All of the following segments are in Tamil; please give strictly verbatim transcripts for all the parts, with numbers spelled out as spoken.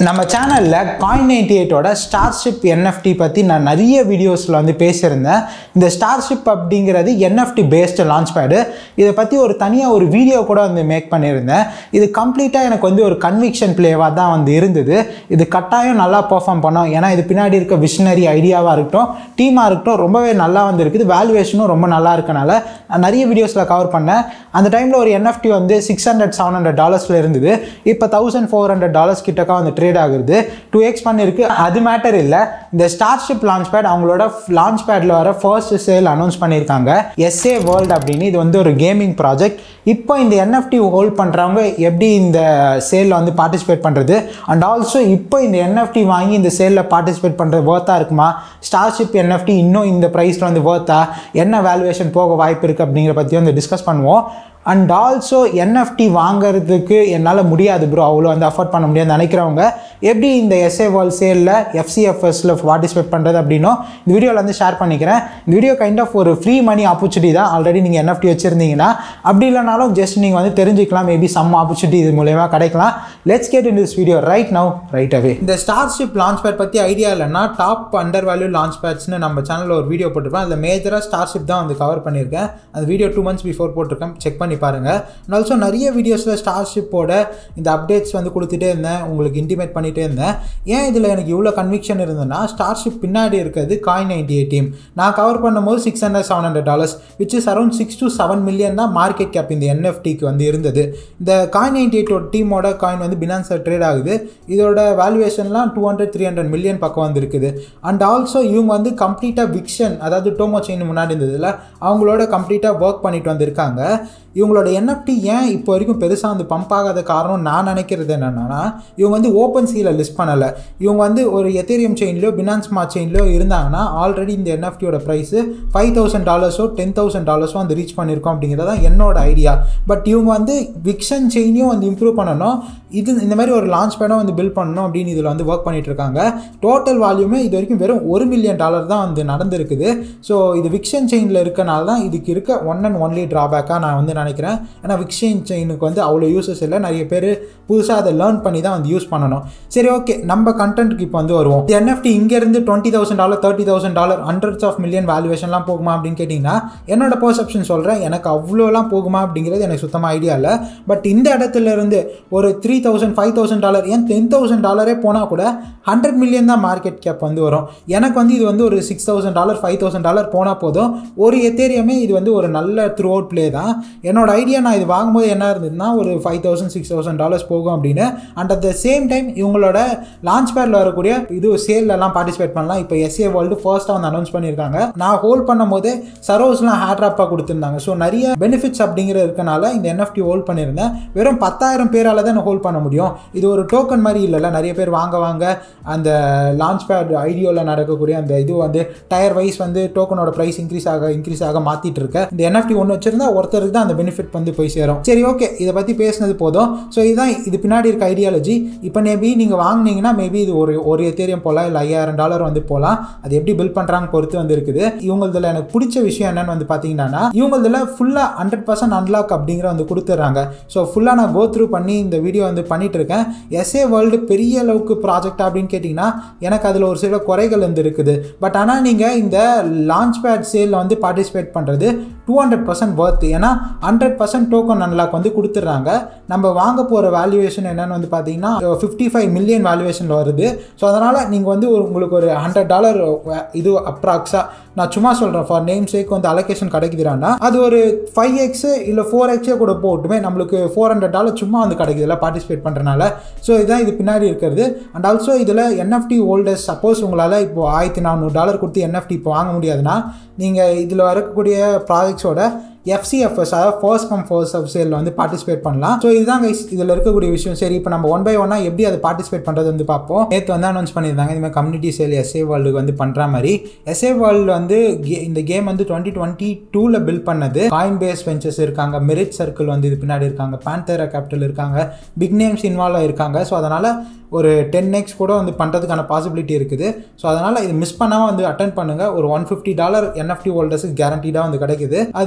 நம்ம சேனல்ல காயின் நைன்டி எயிட் ஓட ஸ்டார்ஷிப் என்எஃப்டி பத்தி நான் நிறைய வீடியோஸ்ல வந்து பேசியிருந்தேன். இந்த ஸ்டார்ஷிப் அப்படிங்கிறது என்எஃப்டி பேஸ்டு லான்ச் பேடு. இதை பத்தி ஒரு தனியா ஒரு வீடியோ கூட வந்து மேக் பண்ணியிருந்தேன். இது கம்ப்ளீட்டா எனக்கு வந்து ஒரு கன்விக்ஷன் பிளேவா தான் வந்து இருந்தது. இது கட்டாயம் நல்லா பெர்ஃபார்ம் பண்ணோம். ஏன்னா இது பின்னாடி இருக்க விஷனரி ஐடியாவா இருக்கட்டும், டீமா இருக்கட்டும், ரொம்பவே நல்லா வந்து இருக்குது. வேல்யூவேஷனும் ரொம்ப நல்லா இருக்கனால நான் நிறைய வீடியோஸ்ல கவர் பண்ணேன். அந்த டைம்ல ஒரு என்எஃப்டி வந்து சிக்ஸ் ஹண்ட்ரட் செவன் ஹண்ட்ரட் டாலர்ஸ்ல இருந்தது. இப்போ தௌசண்ட் ஃபோர் ஹண்ட்ரட் டாலர்ஸ் கிட்டக்கா வந்து ட்ரேட் ஆகுது. டூ எக்ஸ் பண்ணிருக்கு. அது மேட்டர் இல்ல. இந்த ஸ்டார்ஷிப் லான்ச் பேட் அவங்களோட லான்ச் பேட்ல வர ஃபர்ஸ்ட் சேல் அனௌன்ஸ் பண்ணியிருக்காங்க. எஸ்ஏ வேர்ல்ட் அப்படின்னு. இது வந்து ஒரு கேமிங் ப்ராஜெக்ட். இப்போ இந்த என்எஃப்டி ஹோல்ட் பண்றவங்க எப்படி இந்த சேல்ல வந்து பார்ட்டிசிபேட் பண்றது, அண்ட் ஆல்சோ இப்போ இந்த என்எஃப்டி வாங்கி இந்த சேல்ல பார்ட்டிசிபேட் பண்றது வர்த்தா இருக்குமா, ஸ்டார்ஷிப் என்எஃப்டி இன்னும் இந்த பிரைஸ்ல வந்து வர்த்தா, என்ன வேல்யூவேஷன் போக வாய்ப்பு இருக்கு அப்படிங்கிற பத்தி வந்து டிஸ்கஸ் பண்ணுவோம். அண்ட் ஆல்சோ என்எஃப்டி வாங்கிறதுக்கு என்னால் முடியாது ப்ரோ, அவ்வளோ வந்து அஃபோர்ட் பண்ண முடியாது நினைக்கிறவங்க எப்படி இந்த எஸ்ஏ வேர்ல்ட் சேலில் எஃப்சிஎஃப்எஸ்ல பார்ட்டிசிபேட் பண்ணுறது அப்படின்னும் இந்த வீடியோவில் வந்து ஷேர் பண்ணிக்கிறேன். இந்த வீடியோ கைண்ட் ஆஃப் ஒரு ஃப்ரீ மணி ஆப்பர்ச்சுனிட்டி தான். ஆல்ரெடி நீங்கள் என்எஃப்டி வச்சுருந்தீங்கன்னா அப்படி இல்லைனாலும் ஜஸ்ட் நீங்கள் வந்து தெரிஞ்சுக்கலாம். மேபி சம் ஆப்பர்ச்சுனிட்டி இது மூலயமா கிடைக்கலாம். Let's get in this video right now right away. இந்த ஸ்டார்ஷிப் லான்ச் பேட் பற்றி ஐடியா இல்லைன்னா டாப் அண்டர் வேல்யூ லான்ச் பேட்ஸ்னு நம்ம சேனலில் ஒரு வீடியோ போட்டிருப்பேன். அதில் மேஜராக ஸ்டார்ஷிப் தான் வந்து கவர் பண்ணியிருக்கேன். அந்த வீடியோ டூ மந்த்ஸ் பிஃபோர் போட்டிருக்கேன், செக் பண்ணி பாருங்க. அண்ட் ஆல்சோ நிறைய வீடியோஸில் ஸ்டார்ஷிப்போட இந்த அப்டேட்ஸ் வந்து கொடுத்துட்டே இருந்தேன், உங்களுக்கு இன்டிமேட் பண்ணிகிட்டே இருந்தேன். ஏன் இதில் எனக்கு இவ்வளோ கன்விக்ஷன் இருந்ததுன்னா, ஸ்டார்ஷிப் பின்னாடி இருக்கிறது காயின் நைன்டி எயிட் டீம். நான் கவர் பண்ணும்போது six hundred seven hundred dollars which is around six to seven million தான் மார்க்கெட் கேப் இந்த என்எஃப்டிக்கு வந்து இருந்தது. இந்த காயின் நைன்டி எயிட் டீமோட காயின் வந்து பினான்ஸில் ட்ரேட் ஆகுது. இதோட வேல்யூவேஷன்லாம் two hundred three hundred million பக்கம் வந்து இருக்குது. அண்ட் ஆல்சோ இவங்க வந்து கம்ப்ளீட்டாக விக்ஷன், அதாவது டோமோ செயின் முன்னாடி இருந்ததில்ல, அவங்களோட கம்ப்ளீட்டாக ஒர்க் பண்ணிட்டு வந்திருக்காங்க. இவங்களோட என்எஃப்டி ஏன் இப்போ வரைக்கும் பெருசாக வந்து பம்ப் ஆகாத காரணம் நான் நினைக்கிறது என்னென்னா, இவங்க வந்து ஓப்பன் சீல லிஸ்ட் பண்ணலை. இவங்க வந்து ஒரு எத்தேரியம் செயின்லையோ பினான்ஸ் ஸ்மார்ட் செயின்லையோ இருந்தாங்கன்னா ஆல்ரெடி இந்த என்எஃப்டியோட ப்ரைஸு ஃபைவ் தௌசண்ட் டாலர்ஸோ டென் தௌசண்ட் டாலர்ஸோ வந்து ரீச் பண்ணியிருக்கோம் அப்படிங்கிறது தான் என்னோட ஐடியா. பட் இவங்க வந்து விக்ஷன் செயினையும் வந்து இம்ப்ரூவ் பண்ணணும், இது இந்த மாதிரி ஒரு லான்ச் பேடும் வந்து பில்ட் பண்ணணும் அப்படின்னு இதில் வந்து ஒர்க் பண்ணிட்டு இருக்காங்க. டோட்டல் வால்யூமே இது வரைக்கும் வெறும் ஒரு மில்லியன் டாலர் தான் வந்து நடந்திருக்குது. ஸோ இது விக்ஷன் செயினில் இருக்கனால தான் இதுக்கு இருக்க ஒன் அண்ட் ஒன்லி ட்ராபேக்காக நான் வந்து நினைக்கிறேன். ஏன்னா விக்ஷன் செயினுக்கு வந்து அவ்வளோ யூசஸ் இல்லை, நிறைய பேர் புதுசாக அதை லேர்ன் பண்ணி தான் வந்து யூஸ் பண்ணணும். சரி, ஓகே, நம்ம கண்டென்ட்க்கு இப்போ வந்து வருவோம். இந்த என்எஃப்டி இங்கேருந்து twenty thousand dollar thirty thousand dollar hundreds of million வேல்யூவேஷன்லாம் போகுமா அப்படின்னு கேட்டிங்கன்னா, என்னோட பர்செப்ஷன் சொல்கிறேன், எனக்கு அவ்வளோலாம் போகுமா அப்படிங்கிறது எனக்கு சுத்தமாக ஐடியா இல்லை. பட் இந்த இடத்துல இருந்து ஒரு three thousand five thousand dollar ஏன் டென் தௌசண்ட் டாலரே போனால் கூட ஹண்ட்ரட் மில்லியன் தான் மார்க்கெட் கேப் வந்து வரும். எனக்கு வந்து இது வந்து ஒரு six thousand dollar five thousand dollar போனால் போதும். ஒரு எத்தேரியமே இது வந்து ஒரு நல்ல த்ரூ அவுட் பிளே தான். என்னோட ஐடியா நான் இது வாங்கும்போது என்ன இருந்ததுன்னா, ஒரு five thousand six thousand dollars போகும் அப்படின்னு. And at the same time இவங்களோட லான்ச் பேட்ல வரக்கூடிய இது சேல்லாம் பார்ட்டிசிபேட் பண்ணலாம். இப்போ எஸ்ஏ வேர்ல்டு ஃபர்ஸ்ட்டாக வந்து அனௌன்ஸ் பண்ணியிருக்காங்க. நான் ஹோல்ட் பண்ணும் போது சரோஸ்லாம் ஹேட்ராப்பாக கொடுத்துருந்தாங்க. ஸோ நிறைய பெனிஃபிட்ஸ் அப்படிங்கிறது இருக்கனால இந்த என்எஃப்டி ஹோல்ட் பண்ணியிருந்தேன். வெறும் பத்தாயிரம் பேரால் தான் ஹோல்ட் பண்ண முடியும். இது ஒரு டோக்கன் மாதிரி இல்லைல்ல, நிறைய பேர் வாங்க வாங்க அந்த லான்ச் பேட் ஐடியோவில் நடக்கக்கூடிய அந்த இது வந்து டயர் வைஸ் வந்து டோக்கனோட ப்ரைஸ் இன்க்ரீஸ் ஆக இன்க்ரீஸ் ஆக மாற்றிட்டு இருக்க. இந்த என்எஃப்டி ஒன்று வச்சிருந்தா ஒருத்தருக்கு தான் அந்த பெனிஃபிட் வந்து போய் சேரும். சரி, ஓகே, இதை பற்றி பேசினது போதும். ஸோ இதுதான் இது பின்னாடி இருக்க ஐடியாலஜி. இப்போ மேபி நீங்கள் வாங்கினீங்கன்னா மேபி இது ஒரு ஒரு எத்தேரியம் போகலாம், இல்லை ஐயாயிரம் டாலர் வந்து போகலாம். அது எப்படி பில்ட் பண்ணுறாங்க பொறுத்து வந்து இருக்குது. இவங்களதில் எனக்கு பிடிச்ச விஷயம் என்னன்னு வந்து பார்த்தீங்கன்னா, இவங்களதில் ஃபுல்லாக ஹண்ட்ரட் பர்சன்ட் அன்லாக் அப்படிங்கிற வந்து கொடுத்துட்றாங்க. ஸோ ஃபுல்லாக நான் கோ த்ரூ பண்ணி இந்த வீடியோ வந்து பண்ணிட்டு இருக்கேன். எஸ்ஏ வேர்ல்டு பெரிய அளவுக்கு ப்ராஜெக்ட் அப்படின்னு கேட்டிங்கன்னா எனக்கு அதில் ஒரு சில குறைகள் வந்து இருக்குது. பட் ஆனால் நீங்கள் இந்த லான்ச் பேட் சேலில் வந்து பார்ட்டிசிபேட் பண்ணுறது டூ ஹண்ட்ரட் பர்சன்ட் ஒர்த். ஏன்னா ஹண்ட்ரட் பர்சன்ட் டோக்கன் அன்லாக் வந்து கொடுத்துட்றாங்க. நம்ம வாங்க போகிற வேல்யூவேஷன் என்னன்னு வந்து பார்த்தீங்கன்னா ஃபிஃப்டி ஃபைவ் மில்லியன் வேல்யூவேஷனில் வருது. ஸோ அதனால் நீங்கள் வந்து ஒரு உங்களுக்கு ஒரு ஹண்ட்ரட் டாலர் இது அப்ராக்ஸாக நான் சும்மா சொல்கிறேன் ஃபார் நேம் சேக் வந்து அலோகேஷன் கிடைக்குதுன்னா அது ஒரு ஃபைவ் எக்ஸு இல்லை ஃபோர் எக்ஸே கூட போட்டுமே நம்மளுக்கு ஃபோர் ஹண்ட்ரட் டாலர் சும்மா வந்து கிடைக்குதுல பார்ட்டிசிபேட் பண்ணுறனால. ஸோ இதுதான் இது பின்னாடி இருக்கிறது. அண்ட் ஆல்சோ இதில் என்எஃப்டி ஹோல்டர்ஸ் சப்போஸ் உங்களால் இப்போ ஆயிரத்தி நானூறு டாலர் கொடுத்து என்எஃப்டி இப்போ வாங்க முடியாதுன்னா நீங்கள் இதில் வரக்கூடிய ப்ராஜெக்ட்ஸோட எஃப்சிஎஃப்எஸ் அதாவது ஃபர்ஸ்ட் கம் ஃபர்ஸ்ட் சர்வ் சேலில் வந்து பார்ட்டிசிபேட் பண்ணலாம். ஸோ இதுதான் கைஸ் இதில் இருக்கக்கூடிய விஷயம். சரி, இப்போ நம்ம ஒன் பை ஒன்னாக எப்படி அதை பார்ட்டிசிபேட் பண்ணுறது வந்து பார்ப்போம். நேற்று வந்து அனௌன்ஸ் பண்ணியிருந்தாங்க இந்த மாதிரி கம்யூனிட்டி சேல் எஸ்ஏ வேர்ல்டுக்கு வந்து பண்ணுற மாதிரி. எஸ்ஏ வேர்ல்டு வந்து இந்த கேம் வந்து டுவெண்ட்டி டுவெண்ட்டி டூவில் பில்ட் பண்ணது. காயின் பேஸ் வெஞ்சர்ஸ் இருக்காங்க, மெரிட் சர்க்கிள் வந்து இது பின்னாடி இருக்காங்க, பேந்தேரா கேபிட்டல் இருக்காங்க, பிக் நேம்ஸ் இன்வால்வ் இருக்காங்க. ஸோ அதனால் ஒரு டென் எக்ஸ் கூட வந்து பண்ணுறதுக்கான பாசிபிலிட்டி இருக்குது. ஸோ அதனால் இது மிஸ் பண்ணாமல் வந்து அட்டென்ட் பண்ணுங்கள். ஒரு ஒன் ஃபிஃப்டி டாலர் என்எஃப்டி ஹோல்டர்ஸுக்கு கேரண்டீடாக வந்து கிடைக்குது. அது maybe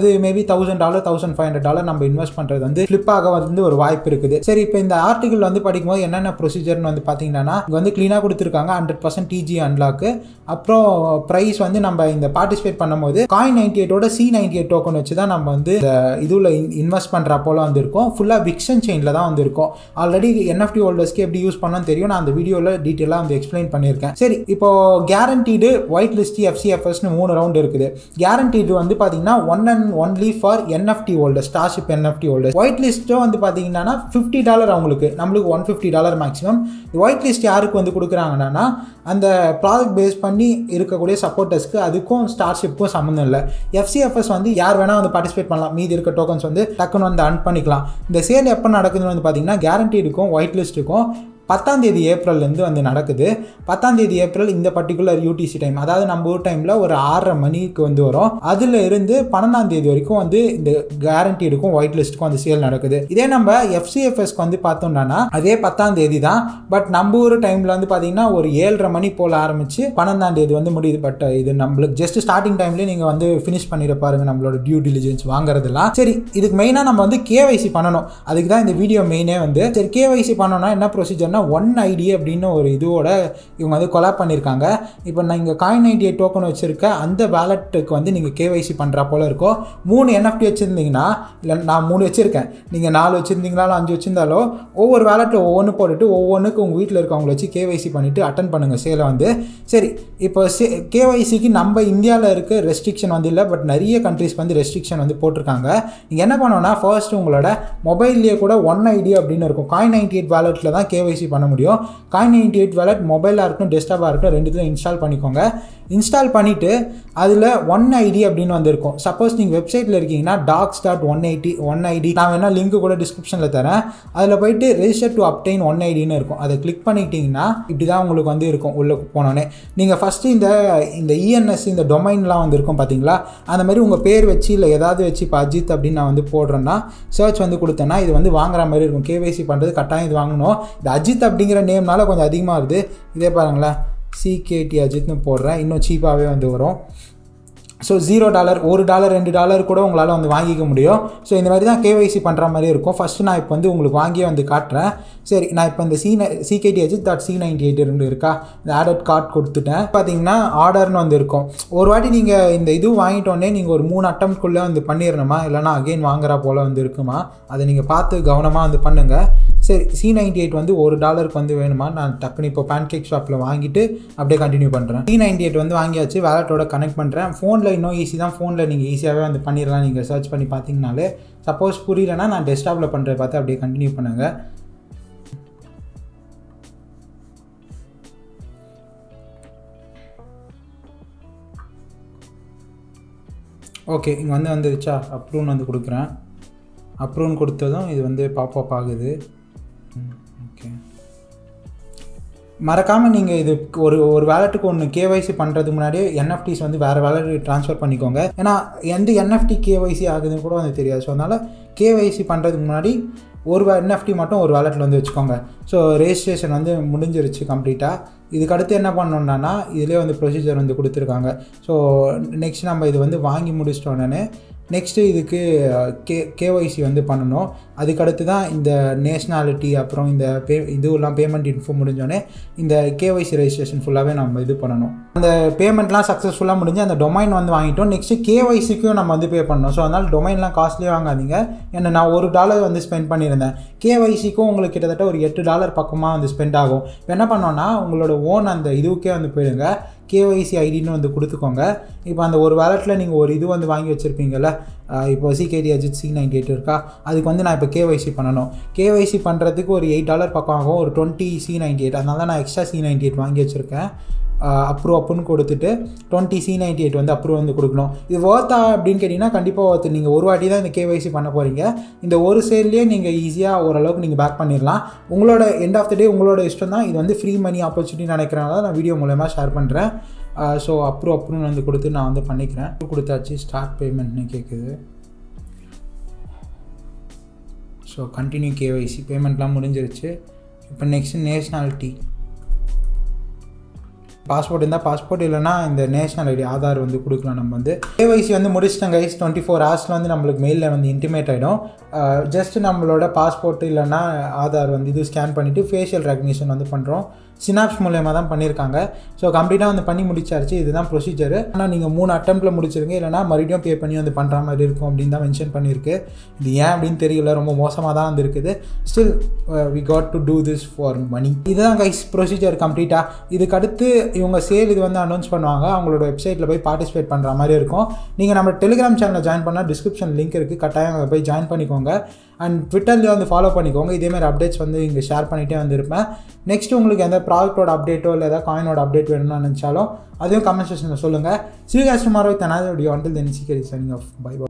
thousand dollar thousand five hundred dollar நம்ம இன்வெஸ்ட் பண்ணுறது வந்து ஃப்ளிப் ஆக வந்து ஒரு வாய்ப்பு இருக்குது. சரி, இப்போ இந்த ஆர்டிகல் வந்து படிக்கும்போது என்னென்ன ப்ரொசீஜர்னு வந்து பார்த்தீங்கன்னா இங்கே வந்து க்ளீனாக கொடுத்துருக்காங்க. Hundred percent TG unlock. அப்புறம் ப்ரைஸ் வந்து நம்ம இந்த பார்ட்டிசிபேட் பண்ணும்போது காயின் நைன்டி எயிட்டோட சி நைன்டி எயிட் டோக்கன் வச்சு தான் நம்ம வந்து இந்த இதில் இன்வெஸ்ட் பண்ணுற போல வந்து இருக்கும். ஃபுல்லாக விக்ஷன் செயினில் தான் வந்து இருக்கும். ஆல்ரெடி என்எஃப்டி ஹோல்டர்ஸ்க்கு எப்படி யூஸ் பண்ணணும்னு தெரியும். நான் அந்த வீடியோவில் டீட்டெயிலாக வந்து எக்ஸ்பிளைன் பண்ணியிருக்கேன். சரி, இப்போ கேரண்டீடு, ஒயிட் லிஸ்ட், எஃப்சிஎஃப்எஸ்னு மூணு ரவுண்ட் இருக்குது. கேரண்டீடு வந்து பார்த்தீங்கன்னா one and only for NFT holder, Starship NFT holder. White லிஸ்ட்டும் வந்து பார்த்தீங்கன்னா ஃபிஃப்டி டாலர் அவங்களுக்கு, நம்மளுக்கு one fifty dollar maximum. White list யாருக்கு வந்து கொடுக்குறாங்கன்னா அந்த ப்ராடக்ட் பேஸ் பண்ணி இருக்கக்கூடிய சப்போர்ட்டர்ஸ்க்கு. அதுக்கும் ஸ்டார்ஷிப்புக்கும் சம்மந்தம் இல்லை. எஃப்சிஎஃப்எஸ் வந்து யார் வேணால் வந்து பார்ட்டிசிபேட் பண்ணலாம். மீதி இருக்க டோக்கன்ஸ் வந்து டக்குன்னு வந்து அர்ன் பண்ணிக்கலாம். இந்த சேல் எப்போ நடக்குதுன்னு வந்து பார்த்தீங்கன்னா கேரண்டீடுக்கும் ஒயிட் லிஸ்ட்டுக்கும் பத்தாம் தேதி ஏப்ரல்லேருந்து வந்து நடக்குது. பத்தாம் தேதி ஏப்ரல் இந்த பர்டிகுலர் யூடிசி டைம், அதாவது நம்ம ஊர் டைமில் ஒரு ஆறரை மணிக்கு வந்து வரும். அதில் இருந்து பன்னெண்டாம் தேதி வரைக்கும் வந்து இந்த கேரண்டீடுக்கும் ஒயிட் லிஸ்ட்டுக்கும் வந்து சேல் நடக்குது. இதே நம்ம எஃப்சிஎஃப்எஸ்க்கு வந்து பார்த்தோம்னா அதே பத்தாம் தேதி தான். பட் நம்ம ஊர் டைமில் வந்து பார்த்தீங்கன்னா ஒரு ஏழரை மணி போல் ஆரம்பிச்சு பன்னெண்டாம் தேதி வந்து முடியுது. பட் இது நம்மளுக்கு ஜஸ்ட் ஸ்டார்டிங் டைம்லேயே நீங்கள் வந்து ஃபினிஷ் பண்ணிட பாருங்க நம்மளோட டியூ டிலிஜென்ஸ் வாங்குறதுலாம். சரி, இதுக்கு மெயினாக நம்ம வந்து கேவைசி பண்ணணும். அதுக்கு தான் இந்த வீடியோ மெயினே வந்து. சரி, கேவைசி பண்ணோம்னா என்ன ப்ரொசீஜர்? ஒன் ஐடி அப்படின்னு ஒரு இதோட இவங்க வந்து கொலாப் பண்ணியிருக்காங்க. இப்போ நீங்கள் காயின் நைன்டி எயிட் டோக்கன் வச்சிருக்க அந்த வேலெட்டுக்கு வந்து நீங்கள் கேவைசி பண்ணுறா போல இருக்கும். மூணு என்எஃப்டி வச்சுருந்தீங்கன்னா, இல்லை நான் மூணு வச்சுருக்கேன், நீங்கள் நாலு வச்சுருந்தீங்களாலும் அஞ்சு வச்சுருந்தாலோ ஒவ்வொரு வேலெட்டில் ஒவ்வொன்று போட்டுட்டு ஒவ்வொன்றுக்கு உங்கள் வீட்டில் இருக்கவங்களை வச்சு கேவைசி பண்ணிவிட்டு அட்டன் பண்ணுங்கள் சேலை வந்து. சரி, இப்போ சே கேவைசிக்கு நம்ம இந்தியாவில் இருக்க ரெஸ்ட்ரிக்ஷன் வந்து இல்லை. பட் நிறைய கண்ட்ரிஸ்க்கு வந்து ரெஸ்ட்ரிக்ஷன் வந்து போட்டிருக்காங்க. நீங்கள் என்ன பண்ணோன்னா ஃபர்ஸ்ட் உங்களோட மொபைல்லேயே கூட ஒன் ஐடி அப்படின்னு இருக்கும். காயின் நைன்டி எயிட் வேலெட்டில் தான் கேவைசி பண்ண முடியும். காயின் நைன்டி எயிட் வாலெட் மொபைலாக இருக்கட்டும் டெஸ்க்டாப்பாக இருக்கட்டும் ரெண்டுத்தையும் இன்ஸ்டால் பண்ணிக்கோங்க. இன்ஸ்டால் பண்ணிவிட்டு அதில் ஒன் ஐடி அப்படின்னு வந்திருக்கும். சப்போஸ் நீங்கள் வெப்சைட்டில் இருக்கீங்கன்னா docs dot one eighty one ID, நான் வேணால் லிங்க் கூட டிஸ்கிரிப்ஷனில் தரேன். அதில் போயிட்டு ரெஜிஸ்டர் டு அப்டைன் ஒன் ஐடின்னு இருக்கும். அதை கிளிக் பண்ணிக்கிட்டிங்கன்னா இப்படி தான் உங்களுக்கு வந்து இருக்கும். உள்ளே போனோடனே நீங்கள் ஃபஸ்ட்டு இந்த இந்த இஎன்எஸ் இந்த டொமைன்லாம் வந்து இருக்கும் பார்த்தீங்களா, அந்த மாதிரி உங்கள் பேர் வச்சு இல்லை ஏதாவது வச்சு இப்போ அஜித் அப்படின்னு நான் வந்து போடுறேன்னா சர்ச் வந்து கொடுத்தேன்னா இது வந்து வாங்குற மாதிரி இருக்கும். கேவைசி பண்ணுறது கட்டாயம் இது வாங்கணும். இந்த அஜித் அப்படிங்கிற நேம்னால கொஞ்சம் அதிகமாக வருது. இதே பாருங்களேன், சிகேடி அஜித்னு போடுறேன், இன்னும் சீப்பாகவே வந்து வரும். ஸோ ஜீரோ டாலர், ஒரு டாலர் ரெண்டு டாலர் கூட உங்களால் வந்து வாங்கிக்க முடியும். ஸோ இந்த மாதிரி தான் கேவைசி பண்ணுற மாதிரி இருக்கும். ஃபஸ்ட்டு நான் இப்போ வந்து உங்களுக்கு வாங்கியே வந்து காட்டுறேன். சரி, நான் இப்போ இந்த C CKD Ajith dot C ninety eight ரெண்டு இருக்கா, இந்த ஆடட் கார்ட் கொடுத்துட்டேன். பார்த்தீங்கன்னா ஆர்டர்னு வந்து இருக்கும். ஒரு வாட்டி நீங்கள் இந்த இது வாங்கிட்டோன்னே நீங்கள் ஒரு மூணு அட்டம்க்குள்ளே வந்து பண்ணிடணுமா, இல்லைனா அகெயின் வாங்குறா போல் வந்து இருக்குமா, அதை நீங்கள் பார்த்து கவனமாக வந்து பண்ணுங்கள். சரி, சி நைன்டி எயிட் வந்து ஒரு டாலருக்கு வந்து வேணுமா, நான் டக்குனு இப்போ பேன்கேக் ஷாப்பில் வாங்கிட்டு அப்படியே கண்டினியூ பண்ணுறேன். சி நைன்டி எயிட் வந்து வாங்கியாச்சு, வேலட்டோட கனெக்ட் பண்ணுறேன். ஃபோனில் இன்னும் ஈஸி தான். ஃபோனில் நீங்கள் ஈஸியாகவே வந்து பண்ணிடலாம். நீங்கள் சர்ச் பண்ணி பார்த்தீங்கனாலே. சப்போஸ் புரியலன்னா நான் டெஸ்க்டாப்பில் பண்ணுறத பார்த்து அப்படியே கண்டினியூ பண்ணுங்கள். ஓகே, இங்கே வந்து வந்துருச்சா, அப்ரூவ்னு வந்து கொடுக்குறேன். அப்ரூவ்னு கொடுத்ததும் இது வந்து பாப்அப் ஆகுது. ஓகே, மறக்காமல் நீங்கள் இது ஒரு ஒரு வேலெட்டுக்கு ஒன்று கேவைசி பண்ணுறதுக்கு முன்னாடியே என்எஃப்டிஸ் வந்து வேறு வேலெட்டுக்கு ட்ரான்ஸ்ஃபர் பண்ணிக்கோங்க. ஏன்னா எந்த என்எஃப்டி கேவைசி ஆகுதுன்னு கூட வந்து தெரியாது. ஸோ அதனால் கேவைசி பண்ணுறதுக்கு முன்னாடி ஒரு என்எஃப்டி மட்டும் ஒரு வேலெட்டில் வந்து வச்சுக்கோங்க. ஸோ ரெஜிஸ்ட்ரேஷன் வந்து முடிஞ்சிருச்சு கம்ப்ளீட்டாக. இதுக்கடுத்து என்ன பண்ணணுன்னா இதிலே வந்து ப்ரொசீஜர் வந்து கொடுத்துருக்காங்க. ஸோ நெக்ஸ்ட் நம்ம இது வந்து வாங்கி முடிச்சிட்டோன்னே நெக்ஸ்ட்டு இதுக்கு கே கேஒய்சி வந்து பண்ணணும். அதுக்கடுத்து தான் இந்த நேஷ்னாலிட்டி அப்புறம் இந்த பே இதுவெல்லாம் பேமெண்ட் இன்ஃபோ முடிஞ்சோடனே இந்த கேஒய்சி ரெஜிஸ்ட்ரேஷன் ஃபுல்லாகவே நம்ம இது பண்ணணும். அந்த பேமெண்ட்லாம் சக்ஸஸ்ஃபுல்லாக முடிஞ்சு அந்த டொமைன் வந்து வாங்கிட்டோம். நெக்ஸ்ட்டு கேஒய்சிக்கும் நம்ம வந்து பே பண்ணணும். ஸோ அதனால் டொமைன்லாம் காஸ்ட்லியே வாங்காதீங்க. ஏன்னா நான் ஒரு டாலர் வந்து ஸ்பெண்ட் பண்ணியிருந்தேன். கேஒய்சிக்கும் உங்களுக்கு கிட்டத்தட்ட ஒரு எட்டு டாலர் பக்கமாக வந்து ஸ்பெண்ட் ஆகும். இப்போ என்ன பண்ணோன்னா உங்களோட ஓன் அந்த இதுவுக்கே வந்து போயிடுங்க, கேஒய்சி ஐடின்னு வந்து கொடுத்துக்கோங்க. இப்போ அந்த ஒரு வேலெட்டில் நீங்கள் ஒரு இது வந்து வாங்கி வச்சுருப்பீங்கள்ல, இப்போ CKD Ajith C ninety eight இருக்கா, அதுக்கு வந்து நான் இப்போ கேஒய்சி பண்ணணும். கேஒய்சி பண்ணுறதுக்கு ஒரு எயிட் டாலர் பக்கம் ஆகும், ஒரு டுவெண்ட்டி சி நைன்டி எயிட் அதனால தான் நான் எக்ஸ்ட்ரா சி நைன்டி எயிட் வாங்கி வச்சுருக்கேன். அப்ரூவ் அப்புன்னு கொடுத்துட்டு டுவெண்ட்டி சி நைன்டி எயிட் வந்து அப்ரூவ் வந்து கொடுக்கணும். இது ஒர்த்தா அப்படின்னு கேட்டிங்கன்னா கண்டிப்பாக ஒருத்தர். நீங்கள் ஒரு வாட்டி தான் இந்த கேஒய்சி பண்ண போகிறீங்க. இந்த ஒரு சேல்லேயே நீங்கள் ஈஸியாக ஓரளவுக்கு நீங்கள் பேக் பண்ணிடலாம். உங்களோட எண்ட் ஆஃப் த டே உங்களோட இஷ்டம் தான். இது வந்து ஃப்ரீ மணி ஆப்பர்ச்சுனிட்டி நினைக்கிறனால நான் வீடியோ மூலமாக ஷேர் பண்ணுறேன். ஸோ அப்ரூவ் அப்ரூவ்னு வந்து கொடுத்து நான் வந்து பண்ணிக்கிறேன். கொடுத்தாச்சு, ஸ்டார்ட் பேமெண்ட்னு கேட்குது. ஸோ கண்டினியூ கேஒய்சி பேமெண்ட்லாம் முடிஞ்சிருச்சு. இப்போ நெக்ஸ்ட் நேஷ்னாலிட்டி பாஸ்போர்ட் இருந்தால் பாஸ்போர்ட், இல்லைனா இந்த நேஷனல் ஐடி ஆதார் வந்து கொடுக்கலாம். நம்ம வந்து கேஒய்சி வந்து முடிச்சிட்டோம் கைஸ். டுவெண்ட்டி ஃபோர் ஹவர்ஸில் வந்து நம்மளுக்கு மெயிலில் வந்து இன்டிமேட் ஆகிடும். ஜஸ்ட் நம்மளோட பாஸ்போர்ட் இல்லைனா ஆதார் வந்து இது ஸ்கேன் பண்ணிவிட்டு ஃபேஷியல் ரெகக்னிஷன் வந்து பண்ணுறோம். சினாப்ஸ் மூலயமா தான் பண்ணியிருக்காங்க. ஸோ கம்ப்ளீட்டாக வந்து பண்ணி முடிச்சாச்சு. இதுதான் ப்ரொசீஜர். ஆனால் நீங்கள் மூணு அட்டெம்ப்ட்டில் முடிச்சிருங்க, இல்லைனா மறுபடியும் பே பண்ணி வந்து பண்ணுற மாதிரி இருக்கும் அப்படின்னு தான் மென்ஷன் பண்ணியிருக்கு. இது ஏன் அப்படின்னு தெரியல, ரொம்ப மோசமாக தான் வந்து இருக்குது. Still we got to do this for money. இதுதான் கைஸ் ப்ரொசீஜர் கம்ப்ளீட்டாக. இதுக்கு அடுத்து இவங்க சேல் இது வந்து அனௌன்ஸ் பண்ணுவாங்க. அவங்களோட வெப்சைட்டில் போய் பார்ட்டிசிபேட் பண்ணுற மாதிரி இருக்கும். நீங்கள் நம்ம டெலிகிராம் சேனலில் ஜாயின் பண்ணால் டிஸ்கிரிப்ஷன் லிங்க் இருக்குது, கட்டாயம் அங்கே போய் ஜாயின் பண்ணிக்கோங்க. அண்ட் ட்விட்டர்லேயே வந்து ஃபாலோ பண்ணிக்கோங்க. இதேமாதிரி அப்டேட்ஸ் வந்து இங்கே ஷேர் பண்ணிகிட்டே வந்துருப்பேன். நெக்ஸ்ட் உங்களுக்கு எந்த ப்ராடக்ட்டோட அப்டேட்டோ இல்லை ஏதாவது காயினோட அப்டேட் வேணும்னு நினச்சாலும் அதையும் கமெண்ட் செக்ஷனில் சொல்லுங்கள். See you guys tomorrow with another video. Until then, see you guys signing off. Bye bye.